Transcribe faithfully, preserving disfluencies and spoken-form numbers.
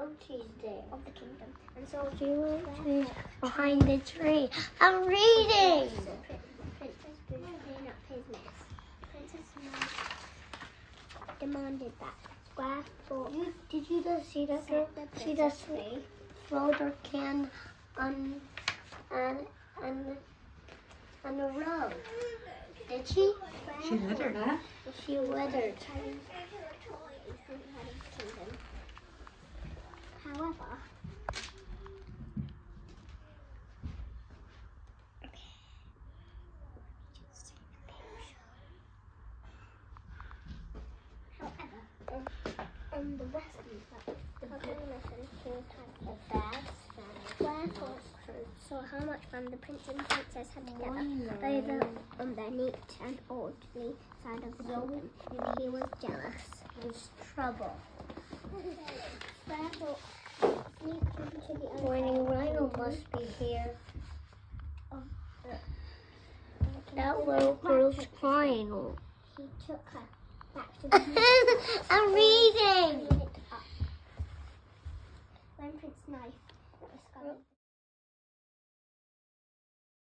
she's there. Of the kingdom. And so She went to behind the tree. I'm reading! Princess Booth cleaned up his mess. Princess Mary demanded that Square thought. You, did you just see that? Set the She princess just free. throwed her can on and and on the road. Did she? She littered, huh? She withered. However, um, the rest of the the bags Wherefore, saw how much fun the prince and princess had together over on their neat and orderly side of the kingdom, and he was jealous. There's trouble. Wherefore, sneaked into the other Morning side Rhino must be here. of the, of the That kingdom little and girl's Princess crying. He took her back to the kingdom. I'm reading. Clean it up. When Prince Knife discovered